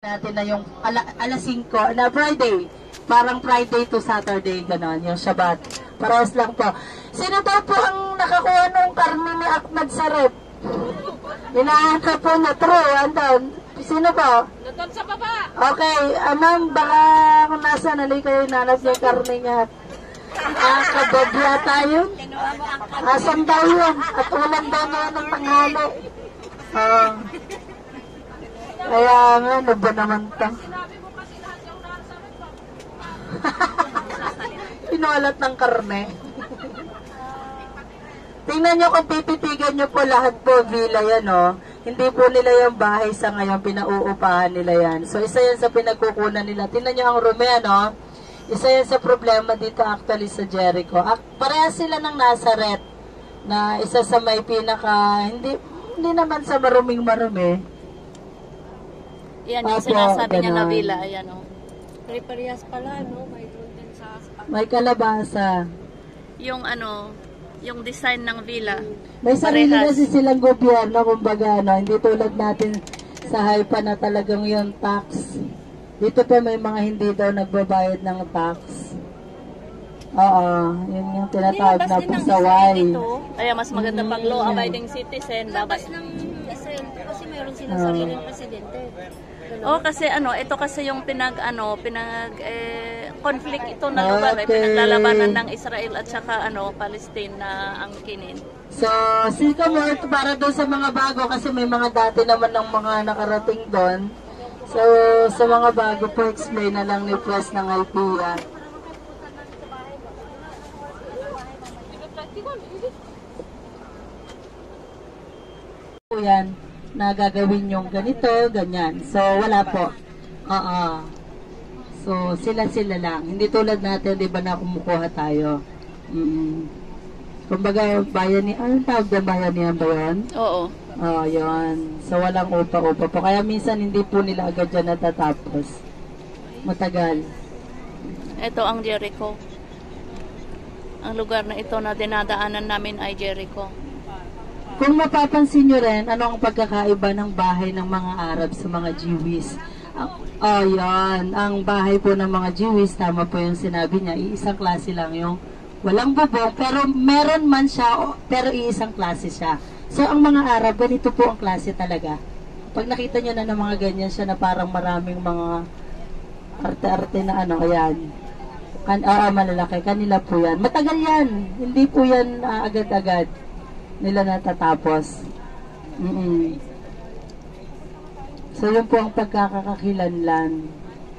natin na yung alas 5 na Friday. Parang Friday to Saturday, gano'n, yung Shabbat. Parehas lang po. Sino daw po ang nakakuha ng karne ni Ahmad sa rep? Hinahanap po na true, andun. Sino po? Nandun sa baba. Okay, ma'am, baka kung nasa nalay kayo nanap niya yung karne niya. Kababla tayo. Asan daw yun? At ulam daw na ng tanghali. Kaya nga, ano ba naman ito? Pinulat ng karne. Tingnan nyo kung tititigan nyo po lahat po villa yan, oh. Hindi po nila yung bahay sa ngayon, pinauupahan nila yan. So, isa yan sa pinagkukunan nila. Tingnan nyo ang room yan, oh. Isa yan sa problema dito actually sa Jericho. Parehas sila ng Nazareth na isa sa may pinaka, hindi naman sa maruming-marumi. Yan yung sinasabi niya na villa, ayan, oh. Parehas pala, no? May doon din sa... May kalabasa. Yung ano, yung design ng villa. May sarili kasi silang gobyerno, kumbaga, no? Hindi tulad natin sa Haifa na talagang yung tax. Dito pa may mga hindi daw nagbabayad ng tax. Oo, yun yung tinatawag na pasaway. Kaya mas maganda pag law-abiding citizen. Labas ng Israel kasi mayroon silang sariling presidente. Oh, kasi ano, ito kasi yung conflict ito na lugar, pinaglalabanan ng Israel at saka Palestine na ang kinin. So, Cychamore para doon sa mga bago kasi may mga dati naman ng mga nakarating doon. So, sa mga bago po, explain na lang ni Press ng IPA. Yan, na gagawin yung ganito, ganyan. So, wala po. So, sila-sila lang. Hindi tulad natin, di ba, na kumukuha tayo. Kumbaga, bayani, anong tawag na bayanihan ba yan? Oo. Yun. So, walang upa-upa po. Kaya minsan, hindi po nila agad dyan natatapos. Matagal. Ito ang Jericho. Ang lugar na ito na dinadaanan namin ay Jericho. Kung mapapansin nyo rin, ano ang pagkakaiba ng bahay ng mga Arab sa mga Jewish? Yan. Ang bahay po ng mga Jewish, tama po yung sinabi niya, iisang klase lang yung walang bubong, pero meron man siya, pero iisang klase siya. So, ang mga Arab, ganito po ang klase talaga. Pag nakita nyo na ng mga ganyan siya na parang maraming mga arte-arte na ayan. Malalaki. Kanila po yan. Matagal yan. Hindi po yan agad-agad nila natatapos. So, yun po ang pagkakakakilanlan.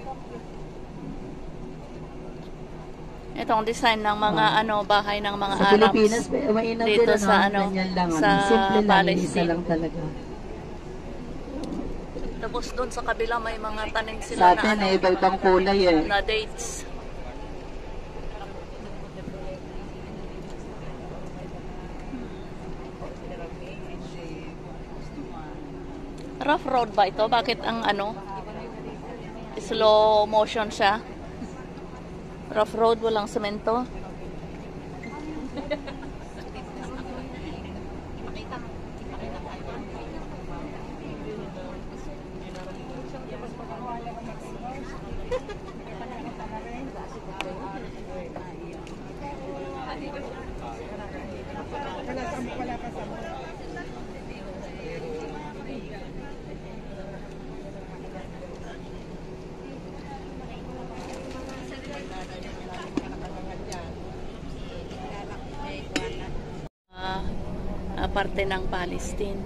Ito ang design ng mga bahay ng mga sa Arabs. Pilipinas, mainam dito din, sa lang, sa simple lang, Palestine. isa lang talaga. Tapos doon sa kabila may mga tanim sila Sa atin, na iba-ibang kulay eh. na dates. Rough road ba ito? Bakit ang slow motion siya? Rough road, walang semento. Parte ng Palestine.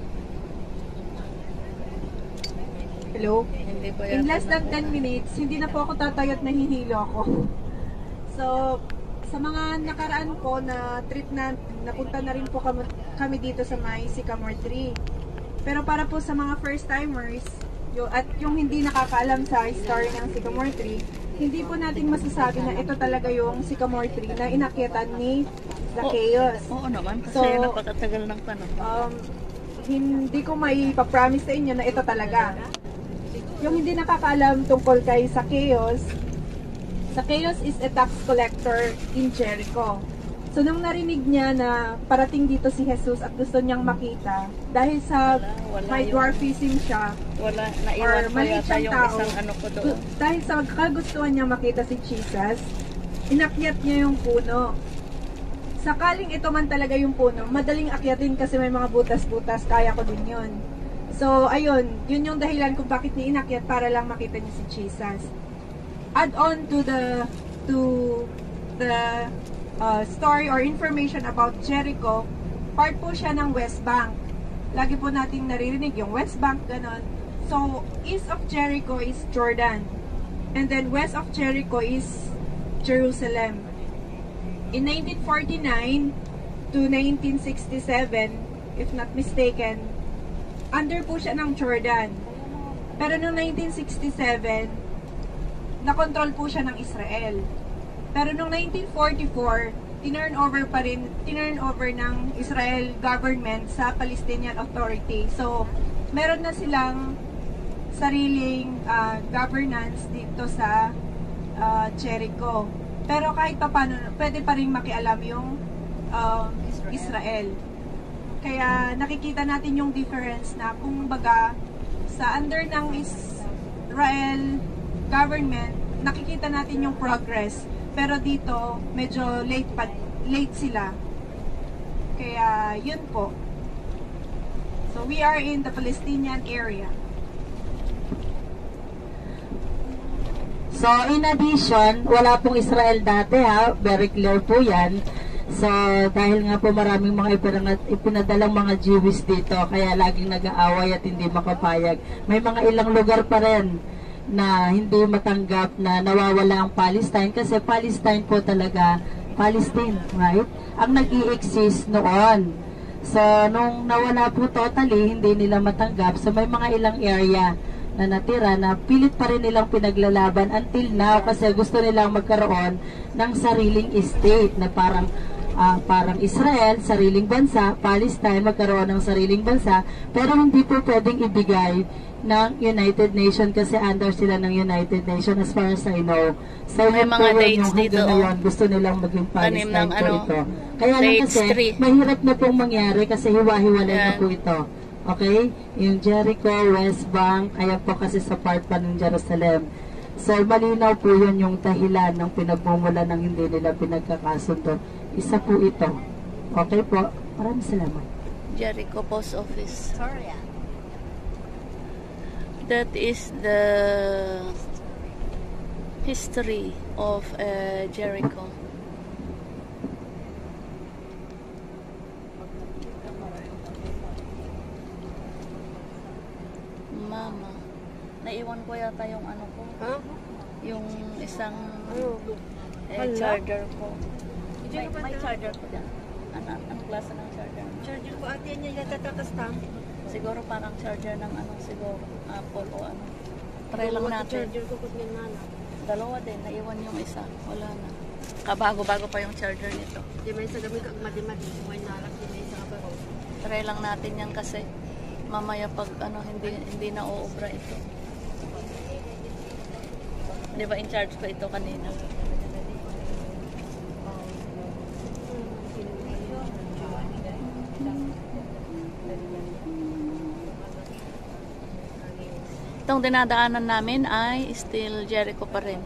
Hello? Hindi po In less than 10 minutes, hindi na po ako tatayo at nahihilo ako. So, sa mga nakaraan po na trip na napunta na rin po kami dito sa may Cycamore 3. Pero para po sa mga first timers at yung hindi nakakaalam sa story ng Cycamore 3, hindi po natin masasabi na ito talaga yung Cycamore 3 na inakyatan ni Zacchaeus. Oo naman, kasi So, napakatagal ng panahon. Hindi ko may papromise sa inyo na ito talaga. Yung hindi nakakaalam tungkol kay Zacchaeus, Zacchaeus is a tax collector in Jericho. So, nung narinig niya na parating dito si Jesus at gusto niyang makita, dahil sa may dwarfism siya, Wala, or naiwan ko maliit yata siyang yung tao, isang ano ko doon. dahil sa kagustuhan niya makita si Jesus, inakyat niya yung puno. Sakaling ito man talaga yung puno, madaling akyatin kasi may mga butas-butas, kaya ko din yun. So, ayun, yun yung dahilan kung bakit niya inakyat para lang makita niya si Jesus. Add on to the story or information about Jericho, part po siya ng West Bank. Lagi po nating naririnig yung West Bank, ganon. So, east of Jericho is Jordan. And then west of Jericho is Jerusalem. In 1949 to 1967, if not mistaken, under po siya ng Jordan. Pero noong 1967, nakontrol po siya ng Israel. Pero noong 1944, tinurn over ng Israel government sa Palestinian Authority. So, meron na silang sariling governance dito sa Jericho. Pero kahit pa paano, pwede pa rin makialam yung Israel. Kaya nakikita natin yung difference na kung baga sa under ng Israel government, nakikita natin yung progress. Pero dito, medyo late sila. Kaya, yun po. So, we are in the Palestinian area. So, in addition, wala pong Israel dati ha. Very clear po yan. So, dahil nga po maraming mga ipinadalang mga Jewish dito, kaya laging nag-aaway at hindi makapayag. May mga ilang lugar pa rin na hindi matanggap na nawawala ang Palestine kasi Palestine po talaga, Palestine, right? Ang nag-i-exist noon. So, nung nawala po totally, hindi nila matanggap. So, may mga ilang area na natira na pilit pa rin nilang pinaglalaban until now kasi gusto nilang magkaroon ng sariling state na parang Israel, sariling bansa, Palestine, magkaroon ng sariling bansa, pero hindi po pwedeng ibigay ng United Nations kasi under sila ng United Nations as far as I know. So, may mga dates dito. Gusto nilang maging Palestine ng, po ito. Kaya lang kasi, 3. mahirap na pong mangyari kasi hiwa-hiwalay na po ito. Okay? Yung Jericho, West Bank, ayan po kasi sa part pa ng Jerusalem. So, malinaw po yun yung dahilan ng pinagmumula ng hindi nila pinagkakasundo. Isa po ito. Okay po? Maraming salamat. Jericho Post Office. That is the history of Jericho. Mama, naiwan ko yata yung ano ko. Huh? Yung isang Hala? charger ko. May charger ko dyan. Anong klase ng charger? Charger ko ate niya natatakas-tam. Siguro parang charger ng ano, siguro Apple o ano. Try lang natin. Charger ko kus minana. Dalawa din, naiwan yung isa. Wala na. Kabago-bago pa yung charger nito. Di may sa gamit kag madi-madi. May nalak din isa ka baro. Try lang natin yan kasi mamaya pag ano hindi na uubra ito. Di ba in charge ko ito kanina? Itong dinadaanan namin ay still Jericho pa rin.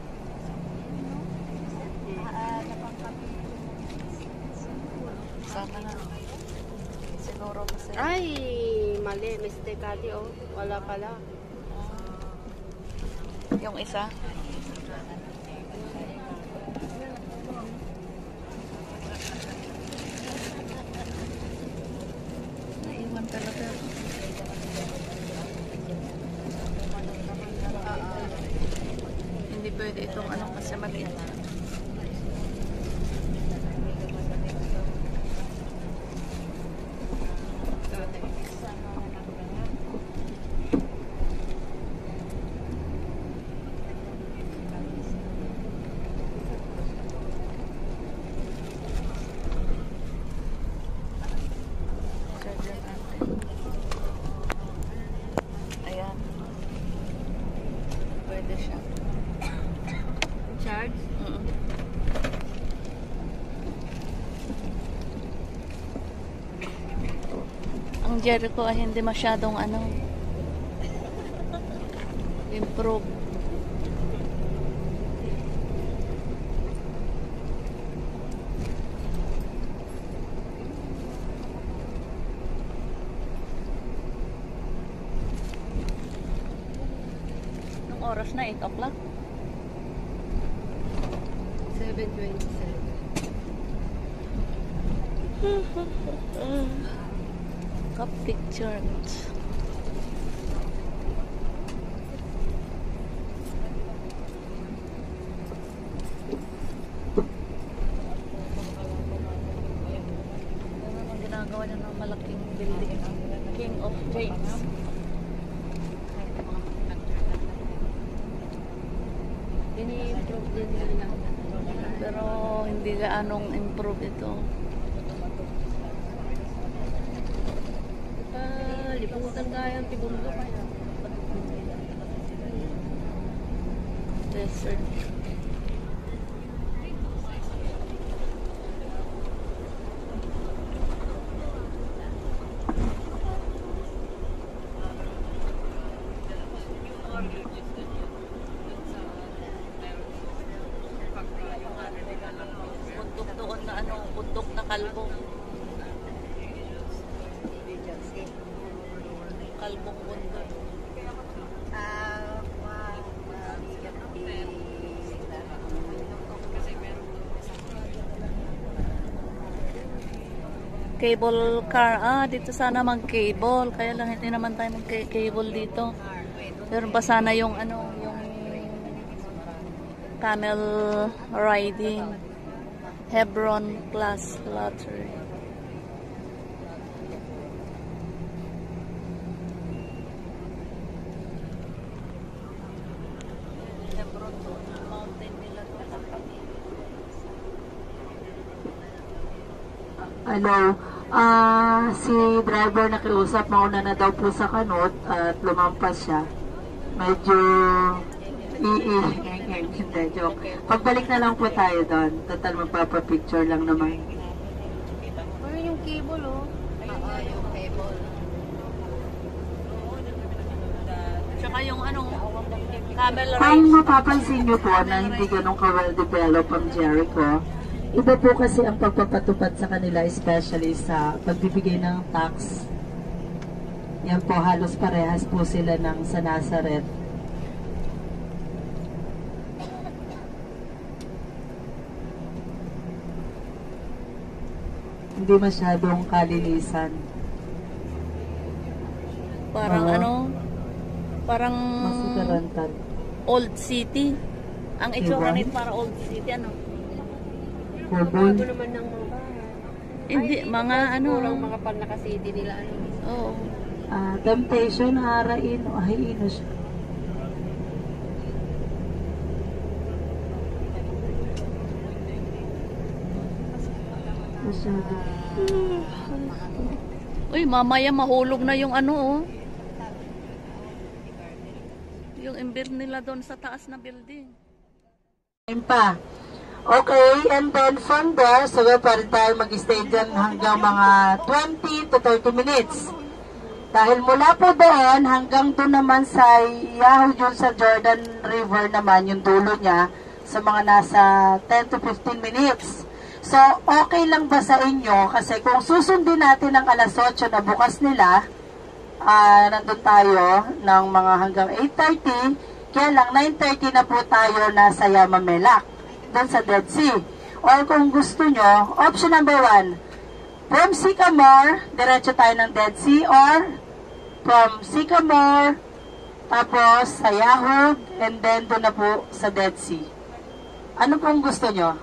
Sana nga. Siguro kasi. Ay, mali. Mistake ate oh. Wala pala. Yung isa. Naiwan talaga. Hindi pwede itong ano kasi maliit. Charger natin. Ayan. Pwede siya. Charge? Jericho ay hindi masyadong improve. Anong oras na? 8 o'clock? 7:27. Coptic Church. Ano ginagawa niya ng malaking building? King of James. Ini-improve din nila. Pero hindi gaanong improve ito. Lipungan kaya ang tibundo kaya. Desert. Bundok doon na bundok na kalbo. Kalbong bundok. Cable car. Dito sana mag-cable. Kaya lang hindi naman tayo mag-cable dito. Pero pa sana yung yung camel riding. Hebron class lottery. Hebron mountain nila. Si driver na kiusap, mauna na daw po sa kanot at lumampas siya. Medyo hindi, joke. Pagbalik na lang po tayo doon. Total magpapapicture lang naman. Ano yung cable yung cable. Tsaka yung camel Ang race. mapapansin nyo po na hindi ganun ka-well-developed ang Jericho, iba po kasi ang pagpapatupad sa kanila, especially sa pagbibigay ng tax. Yan po, halos parehas po sila ng sa Nazareth. Hindi masyadong kalinisan. Parang parang Masitarantan. old city. Ang itsura Diba? nito para old city Kurbon. Bago naman ng mga bahay. Hindi, mga Kurang mga panaka-city nila Oo. Temptation, harain, o haino siya. Masyado. Uy, mamaya mahulog na yung yung imbir nila doon sa taas na building. Ayun pa. Okay, and then from there, so pa rin tayo mag-stay dyan hanggang mga 20 to 30 minutes. Dahil mula po doon, hanggang doon naman sa Yahoo dyan sa Jordan River naman, yung dulo niya, sa mga nasa 10 to 15 minutes. So, okay lang ba sa inyo? Kasi kung susundin natin ang alas 8 na bukas nila, nandun tayo ng mga hanggang 8:30, kaya lang 9:30 na po tayo nasa Yamamelak, doon sa Dead Sea. Or kung gusto nyo, option number 1, from Cychamore, diretso tayo ng Dead Sea, or from Cycamore, tapos sa Yahoo, and then doon na po sa Dead Sea. Ano pong gusto nyo?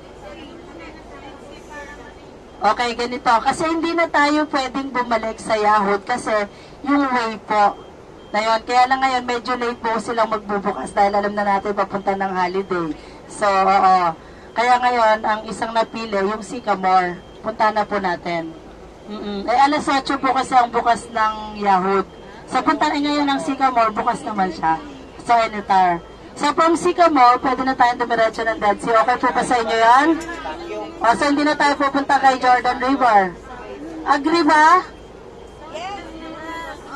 Okay, ganito. Kasi hindi na tayo pwedeng bumalik sa Yahoo kasi yung way po na yun. Kaya lang ngayon, medyo late po silang magbubukas dahil alam na natin papunta ng holiday. So, oo. Kaya ngayon, ang isang napili, yung Cycamore. Punta na po natin. Alas 8 po kasi ang bukas ng Yahoo. So, punta na ngayon ng Cycamore, bukas naman siya. So, anytime. So, from Cycamore, pwede na tayong dumiretso ng Dead Sea. Okay po ba sa inyo yan? So, hindi na tayo pupunta kay Jordan River. Agree ba? Yes!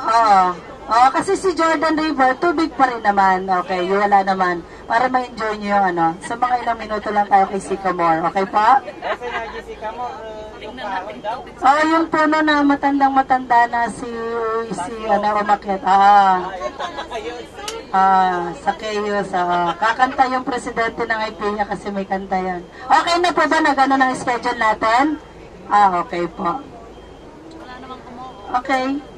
Oo. Oo, kasi si Jordan River, tubig pa rin naman. Okay, wala naman. Para ma-enjoy nyo yung ano. Sa mga ilang minuto lang tayo kay Cycamore. Okay pa? Oh, yung puno na matandang-matanda na si umakyat. Zacchaeus. Kakanta yung presidente ng IPIA kasi may kanta yan. Okay na po ba na gano'n ang schedule natin? Okay po. Okay.